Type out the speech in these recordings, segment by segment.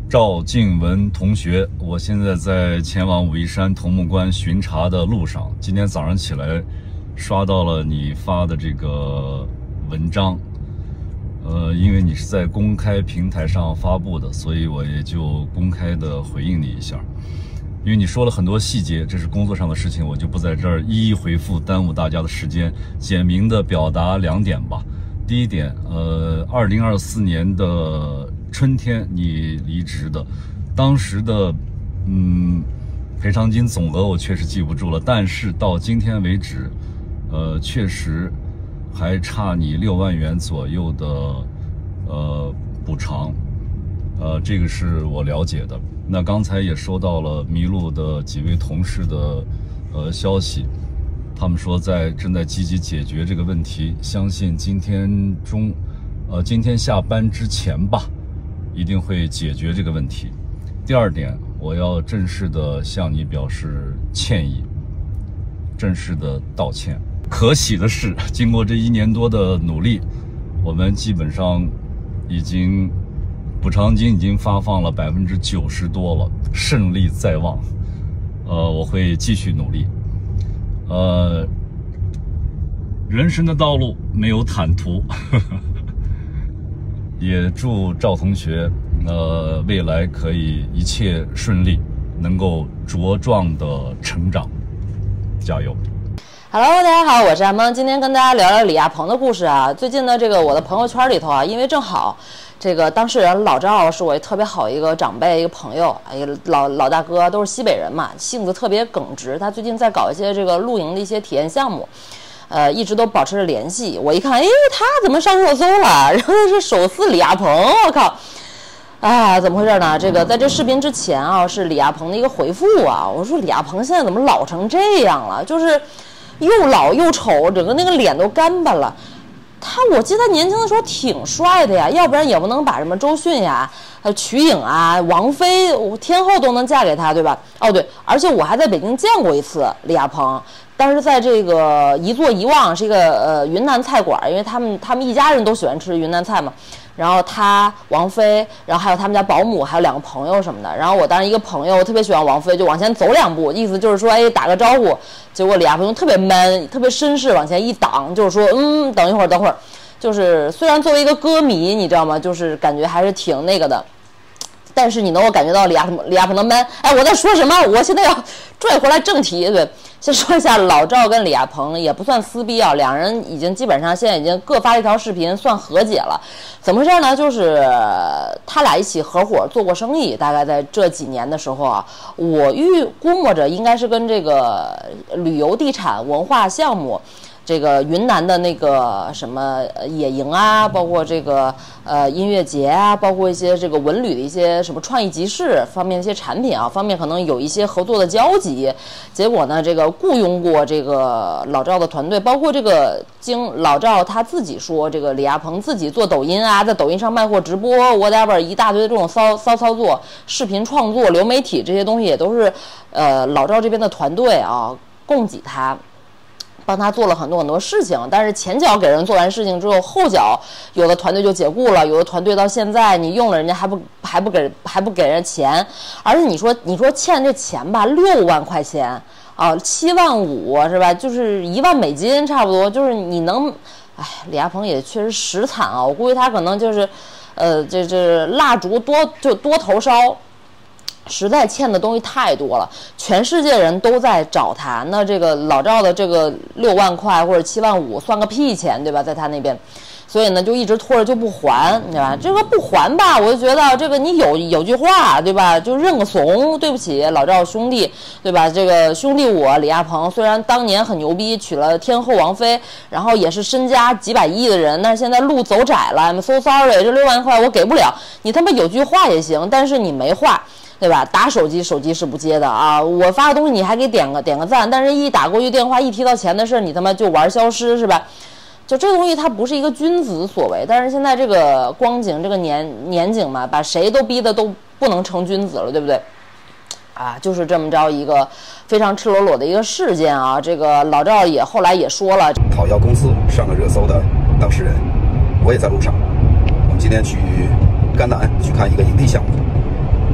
赵静文同学，我现在在前往武夷山桐木关巡查的路上。今天早上起来，刷到了你发的这个文章，因为你是在公开平台上发布的，所以我也就公开的回应你一下。因为你说了很多细节，这是工作上的事情，我就不在这儿一一回复，耽误大家的时间。简明的表达2点吧。第一点，2024年的春天你离职的，当时的赔偿金总额我确实记不住了，但是到今天为止，确实还差你6万元左右的补偿，这个是我了解的。那刚才也收到了麋鹿的几位同事的消息，他们说正在积极解决这个问题，相信今天下班之前吧，一定会解决这个问题。第2点，我要正式的向你表示歉意，正式的道歉。可喜的是，经过这1年多的努力，我们基本上补偿金已经发放了90%多了，胜利在望。我会继续努力。人生的道路没有坦途，也祝赵同学未来可以一切顺利，能够茁壮的成长，加油。 Hello， 大家好，我是阿蒙，今天跟大家聊聊李亚鹏的故事啊。最近呢，我的朋友圈里头啊，因为正好这个当事人老赵是我特别好一个长辈，一个朋友，一个老大哥，都是西北人嘛，性子特别耿直。他最近在搞一些这个露营的一些体验项目，一直都保持着联系。我一看，他怎么上热搜了？然后是首次李亚鹏，我靠！怎么回事呢？在这视频之前啊，是李亚鹏的一个回复啊。我说李亚鹏现在怎么老成这样了？就是又老又丑，整个那个脸都干巴了。我记得他年轻的时候挺帅的呀，要不然也不能把什么周迅呀、瞿颖啊、王菲、天后都能嫁给他，对吧？哦对，而且我还在北京见过一次李亚鹏，当时在这个一坐一望，是一个云南菜馆，因为他们一家人都喜欢吃云南菜嘛。然后他王菲，然后还有他们家保姆，还有2个朋友什么的。然后我当时一个朋友特别喜欢王菲，就往前走2步，意思就是说打个招呼。结果李亚鹏特别 man， 特别绅士，往前一挡，就是说等一会儿，就是虽然作为一个歌迷，你知道吗？就是感觉还是挺那个的。但是你能够感觉到李亚鹏的 man。我在说什么？我现在要拽回来正题。对，先说一下老赵跟李亚鹏也不算撕逼啊，2人已经基本上现在已经各发一条视频，算和解了。怎么回事呢？就是他俩一起合伙做过生意，大概在这几年的时候啊，我估摸着应该是跟这个旅游地产文化项目。这个云南的那个什么野营啊，包括这个音乐节啊，包括一些这个文旅的一些什么创意集市方面的一些产品啊，方面可能有一些合作的交集。结果呢，这个雇佣过这个老赵的团队，包括这个经老赵他自己说，这个李亚鹏自己做抖音啊，在抖音上卖货直播 whatever 一大堆的这种骚操作、视频创作、流媒体这些东西，也都是老赵这边的团队啊供给他。帮他做了很多事情，但是前脚给人做完事情之后，后脚有的团队就解雇了，有的团队到现在你用了人家还不给人钱，而且你说欠这钱吧，6万块钱啊，7万5是吧？就是1万美金差不多，就是你能，李亚鹏也确实实惨啊，我估计他可能就是，这蜡烛多头烧。实在欠的东西太多了，全世界人都在找他。那这个老赵的这个6万块或者7万5算个屁钱，对吧？在他那边，所以呢就一直拖着就不还，对吧？这个不还吧，我就觉得这个你有句话，对吧？就认个怂，对不起老赵兄弟，对吧？这个兄弟我李亚鹏虽然当年很牛逼，娶了天后王菲，然后也是身家几百亿的人，但是现在路走窄了 ，I'm so sorry， 这6万块我给不了。你他妈有句话也行，但是你没话。对吧？打手机是不接的啊！我发个东西你还给点个赞，但是一打过去电话一提到钱的事，你他妈就玩消失是吧？就这东西它不是一个君子所为，但是现在这个光景这个年景嘛，把谁都逼得都不能成君子了，对不对？就是这么着一个非常赤裸裸的一个事件啊！这个老赵也后来也说了， 讨要公司上了热搜的当事人，我也在路上。我们今天去甘南去看一个营地项目。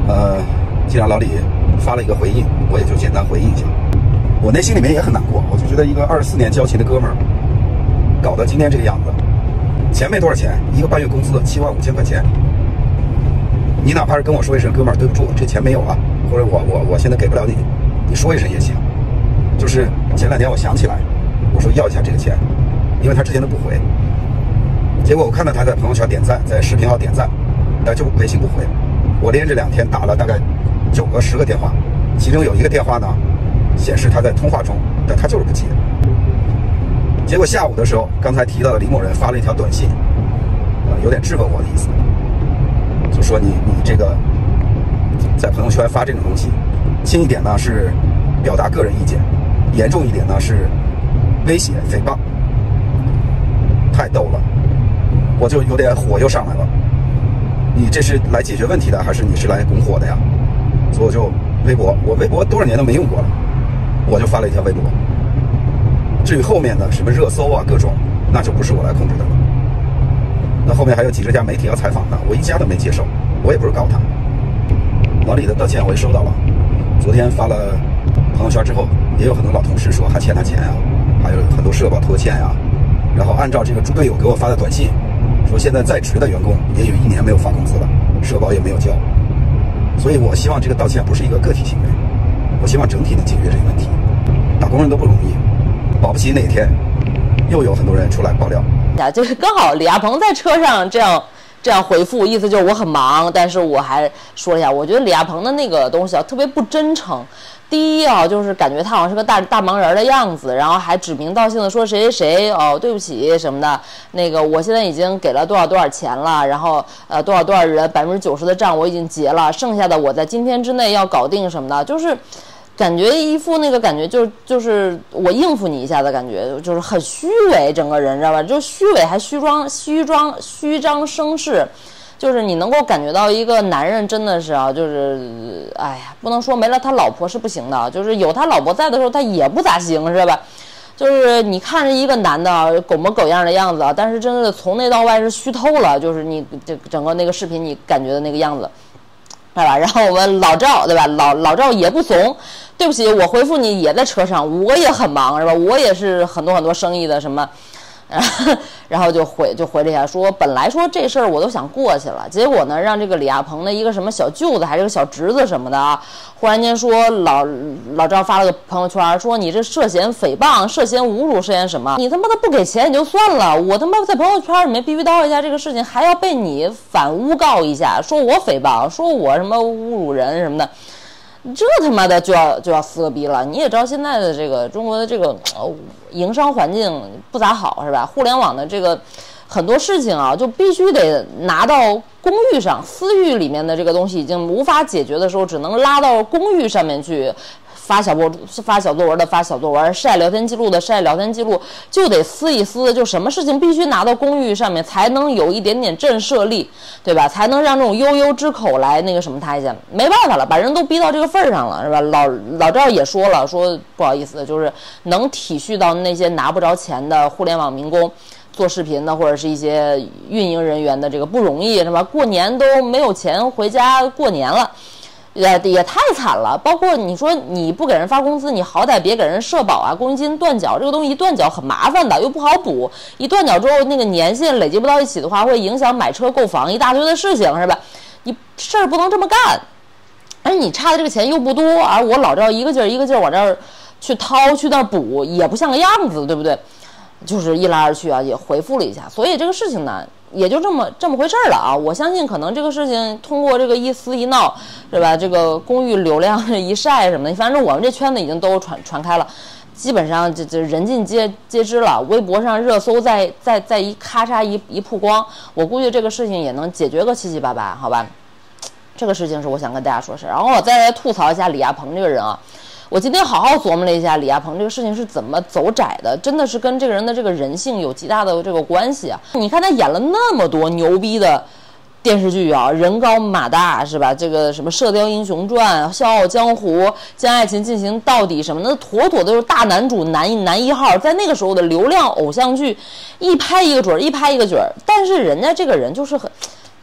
既然老李发了一个回应，我也就简单回应一下。我内心里面也很难过，我就觉得一个24年交情的哥们儿，搞得今天这个样子，钱没多少钱，1个半月工资75000块钱，你哪怕是跟我说一声哥们儿对不住，这钱没有了，或者我现在给不了你，你说一声也行。就是前2天我想起来，我说要一下这个钱，因为他之前都不回，结果我看到他在朋友圈点赞，在视频号点赞，但就微信不回。我连着2天打了大概9个10个电话，其中有1个电话呢显示他在通话中，但他就是不接。结果下午的时候，刚才提到的李某人发了一条短信，有点质问我的意思，就说你这个在朋友圈发这种东西，轻一点呢是表达个人意见，严重一点呢是威胁诽谤，太逗了，我就有点火又上来了。你这是来解决问题的，还是你是来拱火的呀？所以我就微博，我微博多少年都没用过了，我就发了一条微博。至于后面的什么热搜啊各种，那就不是我来控制的了。那后面还有几十家媒体要采访呢，我一家都没接受，我也不是告他。老李的道歉我也收到了，昨天发了朋友圈之后，也有很多老同事说还欠他钱啊，还有很多社保拖欠啊。然后按照这个猪队友给我发的短信，说现在在职的员工也有1年没有发工资了，社保也没有交。所以我希望这个道歉不是一个个体行为，我希望整体能解决这个问题。打工人都不容易，保不齐哪天又有很多人出来爆料。 就是刚好李亚鹏在车上这样回复，意思就是我很忙，但是我还说一下，我觉得李亚鹏的那个东西啊特别不真诚。第一啊，就是感觉他好像是个大忙人的样子，然后还指名道姓的说谁哦对不起什么的，那个我现在已经给了多少钱了，然后多少人90%的账我已经结了，剩下的我在今天之内要搞定什么的，就是感觉一副那个感觉就是我应付你一下的感觉，就是很虚伪，整个人知道吧？就虚伪还虚张声势。就是你能够感觉到一个男人真的是啊，就是哎呀，不能说没了他老婆是不行的，就是有他老婆在的时候他也不咋行，是吧？就是你看着一个男的啊，狗模狗样的样子啊，但是真的从内到外是虚透了，就是你这整个那个视频你感觉的那个样子，对吧？然后我们老赵，对吧？老赵也不怂，对不起，我回复你也在车上，我也很忙，是吧？我也是很多生意的什么。然后就回了一下，说本来说这事儿我都想过去了，结果呢让这个李亚鹏的一个什么小舅子还是个小侄子什么的啊，忽然间说老赵发了个朋友圈，说你这涉嫌诽谤、涉嫌侮辱、涉嫌什么？你他妈的不给钱也就算了，我他妈在朋友圈里面逼逼叨一下这个事情，还要被你反诬告一下，说我诽谤，说我什么侮辱人什么的。这他妈的就要撕个逼了！你也知道现在的这个中国的这个营商环境不咋好，是吧？互联网的这个很多事情啊，就必须得拿到公域上，私域里面的这个东西已经无法解决的时候，只能拉到公域上面去。发小作文的发小作文，晒聊天记录的晒聊天记录，就得撕一撕，就什么事情必须拿到公域上面才能有一点点震慑力，对吧？才能让这种悠悠之口来那个什么他一下，没办法了，把人都逼到这个份上了，是吧？老赵也说了，说不好意思，就是能体恤到那些拿不着钱的互联网民工。做视频的或者是一些运营人员的这个不容易，是吧？过年都没有钱回家过年了。也太惨了，包括你说你不给人发工资，你好歹别给人社保啊、公积金断缴，这个东西一断缴很麻烦的，又不好补，一断缴之后那个年限累积不到一起的话，会影响买车购房一大堆的事情，是吧？你事儿不能这么干，而你差的这个钱又不多，而我老赵一个劲儿往这儿去掏去那儿补，也不像个样子，对不对？就是一来二去啊，也回复了一下，所以这个事情呢，也就这么回事了啊。我相信可能这个事情通过这个一撕一闹，是吧？这个公寓流量一晒什么的，反正我们这圈子已经都传开了，基本上这人尽皆知了。微博上热搜再一咔嚓一曝光，我估计这个事情也能解决个七七八八，好吧？这个事情是我想跟大家说事，然后我再来吐槽一下李亚鹏这个人啊。我今天好好琢磨了一下李亚鹏这个事情是怎么走窄的，真的是跟这个人的这个人性有极大的这个关系啊！你看他演了那么多牛逼的电视剧啊，人高马大是吧？这个什么《射雕英雄传》《笑傲江湖》《将爱情进行到底》什么的，妥妥的就是大男主男一号，在那个时候的流量偶像剧，一拍一个准儿，一拍一个准儿。但是人家这个人就是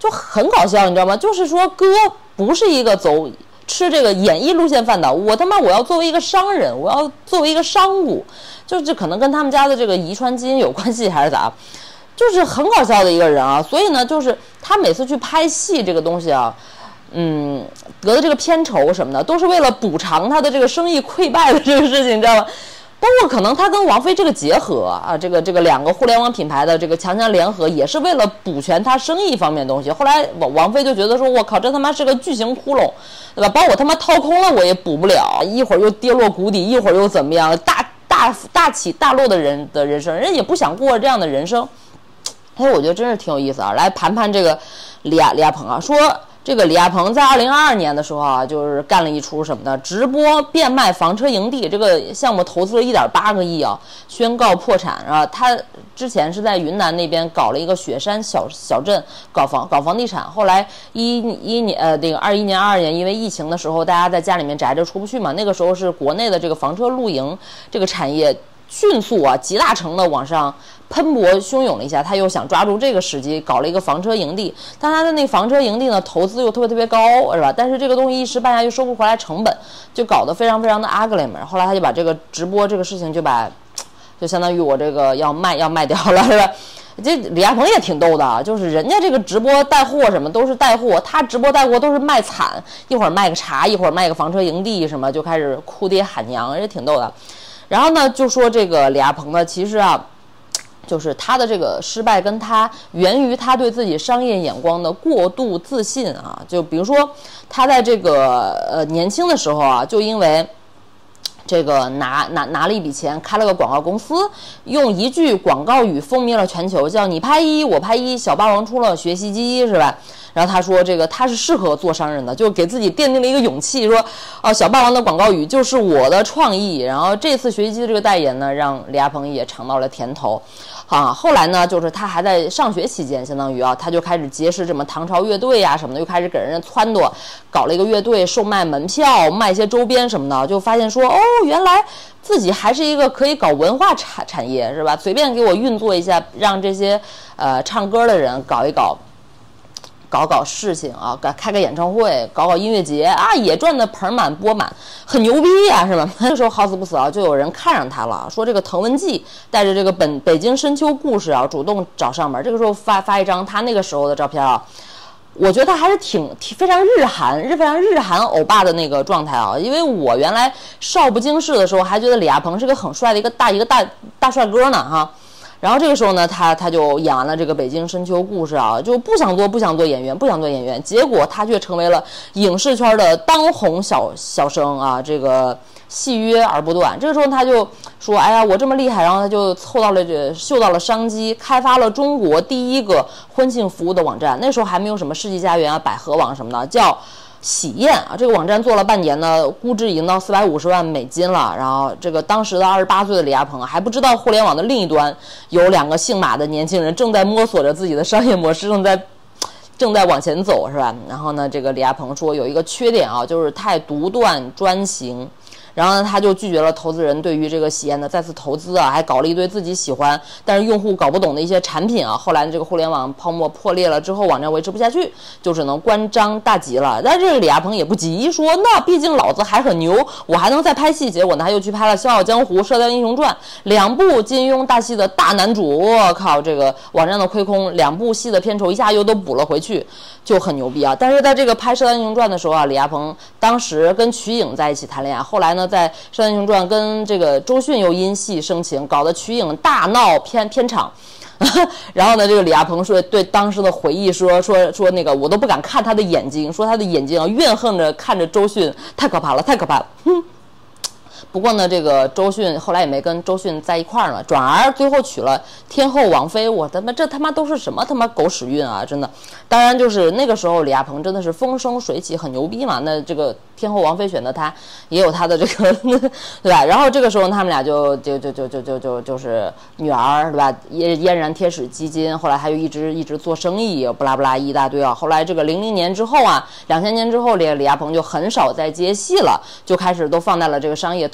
就很搞笑，你知道吗？就是说哥不是一个吃这个演艺路线饭的，我要作为一个商人，我要作为一个商务，就可能跟他们家的这个遗传基因有关系还是咋，就是很搞笑的一个人啊。所以呢，就是他每次去拍戏这个东西啊，得的这个片酬什么的，都是为了补偿他的这个生意溃败的这个事情，你知道吗？包括可能他跟王菲这个结合啊，这个两个互联网品牌的这个强强联合，也是为了补全他生意方面的东西。后来王菲就觉得说，我靠，这他妈是个巨型窟窿，对吧？把我他妈掏空了，我也补不了，一会儿又跌落谷底，一会儿又怎么样，大起大落的人生，人也不想过这样的人生。哎，我觉得真是挺有意思啊。来盘盘这个李亚鹏啊，说这个李亚鹏在2022年的时候啊，就是干了一出什么的，直播变卖房车营地，这个项目投资了1.8个亿啊，宣告破产啊。他之前是在云南那边搞了一个雪山小镇搞房地产，后来21年22年因为疫情的时候，大家在家里面宅着出不去嘛，那个时候是国内的这个房车露营这个产业迅速啊极大程的往上喷薄汹涌了一下，他又想抓住这个时机搞了一个房车营地，但他的那房车营地呢投资又特别高，是吧？但是这个东西一时半下又收不回来成本，就搞得非常的 ugly 嘛。后来他就把这个直播这个事情就相当于我这个要卖掉了，是吧？这李亚鹏也挺逗的啊，就是人家这个直播带货什么都是带货，他直播带货都是卖惨，一会儿卖个茶，一会儿卖个房车营地什么，就开始哭爹喊娘，也挺逗的。然后呢，就说这个李亚鹏呢，其实啊，就是他的这个失败跟他源于他对自己商业眼光的过度自信啊。就比如说他在这个年轻的时候啊，就因为这个拿了一笔钱，开了个广告公司，用一句广告语风靡了全球，叫你拍一我拍一，小霸王出了学习机，是吧？然后他说这个他是适合做商人的，就给自己奠定了一个勇气，说小霸王的广告语就是我的创意。然后这次学习机的这个代言呢，让李亚鹏也尝到了甜头啊。后来呢，就是他还在上学期间，相当于啊，他就开始结识什么唐朝乐队啊什么的，又开始给人撺掇，搞了一个乐队，售卖门票，卖一些周边什么的，就发现说原来自己还是一个可以搞文化产业，是吧？随便给我运作一下，让这些唱歌的人搞事情啊，开个演唱会，搞音乐节啊，也赚得盆满钵满，很牛逼啊，是吧？那个时候好死不死啊，就有人看上他了，说这个滕文骥带着这个北京深秋故事啊，主动找上门。这个时候发一张他那个时候的照片啊，我觉得他还是非常日韩欧巴的那个状态啊。因为我原来少不经事的时候，还觉得李亚鹏是个很帅的一个大帅哥呢哈。然后这个时候呢，他就演完了这个北京深秋故事啊，就不想做演员，结果他却成为了影视圈的当红小生啊，这个戏约而不断。这个时候他就说，哎呀，我这么厉害，然后他就嗅到了商机，开发了中国第一个婚庆服务的网站。那时候还没有什么世纪佳缘啊、百合网什么的，叫喜宴啊。这个网站做了半年呢，估值已经到450万美金了。然后这个当时的28岁的李亚鹏还不知道互联网的另一端有2个姓马的年轻人正在摸索着自己的商业模式，正在往前走，是吧？然后呢，这个李亚鹏说有一个缺点啊，就是太独断专行。然后呢，他就拒绝了投资人对于这个喜宴的再次投资啊，还搞了一堆自己喜欢但是用户搞不懂的一些产品啊。后来这个互联网泡沫破裂了之后，网站维持不下去，就只能关张大吉了。但是这个李亚鹏也不急，说那毕竟老子还很牛，我还能再拍戏。结果呢，他又去拍了《笑傲江湖》《射雕英雄传》2部金庸大戏的大男主。我靠，这个网站的亏空，2部戏的片酬一下又都补了回去，就很牛逼啊。但是在这个拍《射雕英雄传》的时候啊，李亚鹏当时跟瞿颖在一起谈恋爱，后来呢，在《射雕英雄传》跟这个周迅又因戏生情，搞得瞿颖大闹片场。然后呢，这个李亚鹏说对当时的回忆说那个我都不敢看他的眼睛，说他的眼睛啊怨恨着看着周迅，太可怕了。不过呢，这个周迅后来也没跟周迅在一块儿了，转而最后娶了天后王菲。我这他妈都是什么他妈狗屎运啊！真的。当然就是那个时候李亚鹏真的是风生水起，很牛逼嘛。那这个天后王菲选择他，也有他的这个对吧？然后这个时候他们俩就是女儿对吧？嫣然天使基金，后来他又一直做生意，不拉不拉一大堆啊。后来这个00年之后啊，2000年之后，李亚鹏就很少再接戏了，就开始都放在了这个商业投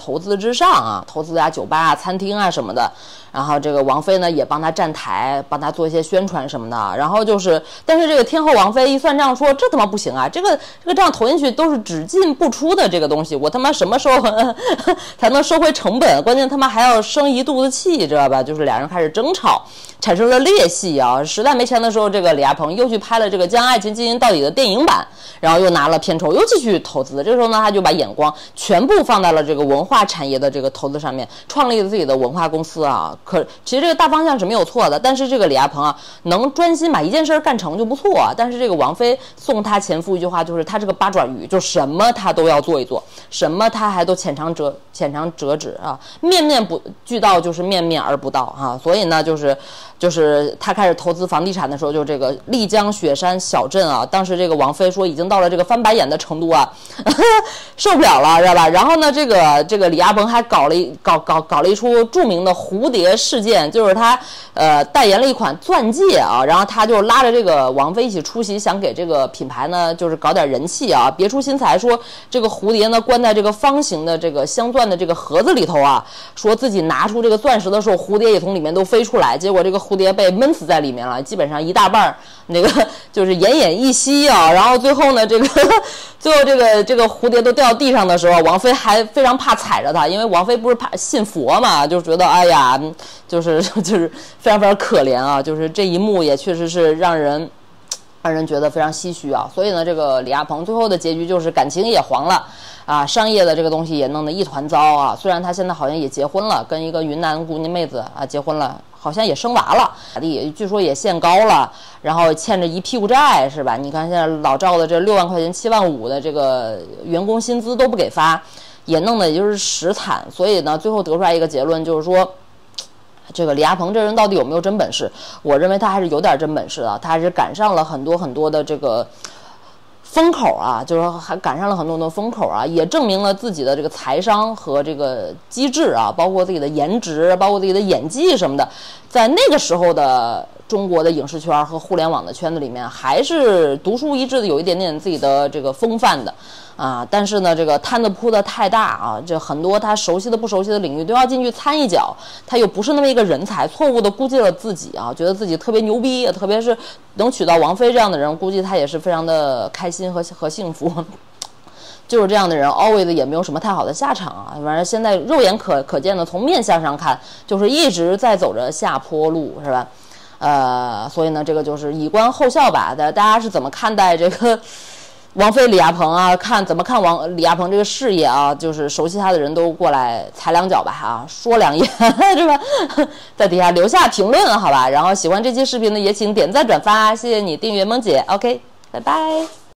投资之上啊，投资酒吧、餐厅啊什么的。然后这个王菲呢也帮他站台，帮他做一些宣传什么的。然后就是，但是这个天后王菲一算账说，这他妈不行啊，这个账投进去都是只进不出的这个东西，我他妈什么时候才能收回成本？关键他妈还要生一肚子气，知道吧？就是俩人开始争吵，产生了裂隙啊。实在没钱的时候，这个李亚鹏又去拍了这个《将爱情进行到底》的电影版，然后又拿了片酬，又继续投资。这时候呢，他就把眼光全部放在了这个文化产业的这个投资上面，创立了自己的文化公司啊。其实这个大方向是没有错的，但是这个李亚鹏啊，能专心把一件事干成就不错啊。但是这个王菲送他前夫一句话，就是他这个八爪鱼，就什么他都要做一做，什么他还都浅尝辄止啊，面面不俱到，就是面面而不到啊。所以呢，就是他开始投资房地产的时候，就这个丽江雪山小镇啊，当时这个王菲说已经到了这个翻白眼的程度啊，受不了了，知道吧？然后呢，这个李亚鹏还搞了一出著名的蝴蝶事件，就是他代言了一款钻戒啊，然后他就拉着这个王菲一起出席，想给这个品牌呢就是搞点人气啊，别出心裁，说这个蝴蝶呢关在这个方形的这个镶钻的这个盒子里头啊，说自己拿出这个钻石的时候，蝴蝶也从里面都飞出来，结果这个蝴蝶被闷死在里面了，基本上一大半那个就是奄奄一息啊。然后最后呢，最后这个蝴蝶都掉到地上的时候，王菲还非常怕踩着它，因为王菲不是怕信佛嘛，就觉得哎呀，就是非常非常可怜啊，就是这一幕也确实是让人觉得非常唏嘘啊。所以呢，这个李亚鹏最后的结局就是感情也黄了啊，商业的这个东西也弄得一团糟啊。虽然他现在好像也结婚了，跟一个云南姑娘妹子啊结婚了，好像也生娃了，据说也限高了，然后欠着一屁股债，是吧？你看现在老赵的这6万块钱、7万5的这个员工薪资都不给发，也弄得也就是实惨。所以呢，最后得出来一个结论，就是说，这个李亚鹏这人到底有没有真本事？我认为他还是有点真本事的，他还是赶上了很多的这个风口啊，就是还赶上了很多的风口啊，也证明了自己的这个财商和这个机智啊，包括自己的颜值，包括自己的演技什么的，在那个时候的中国的影视圈和互联网的圈子里面，还是独树一帜的，有一点点自己的这个风范的啊。但是呢，这个摊子铺的太大啊，这很多他熟悉的不熟悉的领域都要进去掺一脚，他又不是那么一个人才，错误的估计了自己啊，觉得自己特别牛逼，特别是能娶到王菲这样的人，估计他也是非常的开心和幸福。就是这样的人 always 也没有什么太好的下场啊。反正现在肉眼可见的，从面相上看，就是一直在走着下坡路，是吧？所以呢，这个就是以观后效吧。大家是怎么看待这个王菲、李亚鹏啊？怎么看李亚鹏这个事业啊？就是熟悉他的人都过来踩两脚吧，啊，说两言，是吧？在底下留下评论，好吧？然后喜欢这期视频呢，也请点赞转发，谢谢你订阅萌姐 ，OK， 拜拜。